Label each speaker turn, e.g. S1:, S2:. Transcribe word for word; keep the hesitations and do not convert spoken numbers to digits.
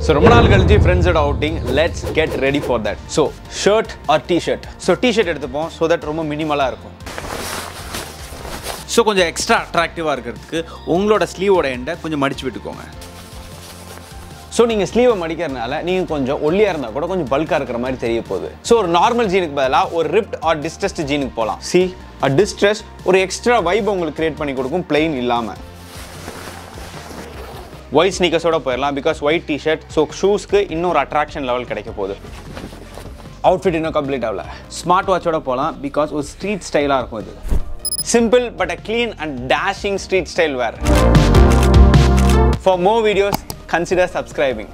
S1: So ரொம்ப நாள் கழிச்சு ஃப்ரெண்ட்ஸோட outing. Let's get ready for that. So shirt or t-shirt. So t-shirt எடுத்துப்போம் so that ரொம்ப மினிமலா இருக்கும். So கொஞ்சம் எக்ஸ்ட்ரா அட்ராக்டிவா இருக்கிறதுக்கு உங்களோட ஸ்லீவோட எண்டை கொஞ்சம் மடிச்சு விட்டுக்கோங்க. ஸோ நீங்கள் ஸ்லீவை மடிக்கிறதுனால நீங்கள் கொஞ்சம் ஒல்லியாக இருந்தால் கூட கொஞ்சம் பல்காக இருக்கிற மாதிரி தெரிய போகுது. ஸோ ஒரு நார்மல் ஜீனுக்கு பதிலாக ஒரு ரிப்ட் ஆர் டிஸ்ட்ரெஸ்ட் ஜீனுக்கு போகலாம். சி அ டிஸ்ட்ரெஸ் ஒரு எக்ஸ்ட்ரா வைப் உங்களுக்கு கிரியேட் பண்ணி கொடுக்கும் பிளெயின் இல்லாமல். ஒயிட் ஸ்னீக்கர்ஸோட போயிடலாம் பிகாஸ் ஒயிட் டிஷர்ட். ஸோ ஷூஸ்க்கு இன்னொரு அட்ராக்ஷன் லெவல் கிடைக்க போகுது. அவுட்ஃபிட் இன்னும் கம்ப்ளீட் ஆகல. ஸ்மார்ட் வாட்சோட போகலாம் பிகாஸ் ஒரு ஸ்ட்ரீட் ஸ்டைலாக இருக்கும் இது. Simple but a clean and dashing street style wear. For more videos, consider subscribing.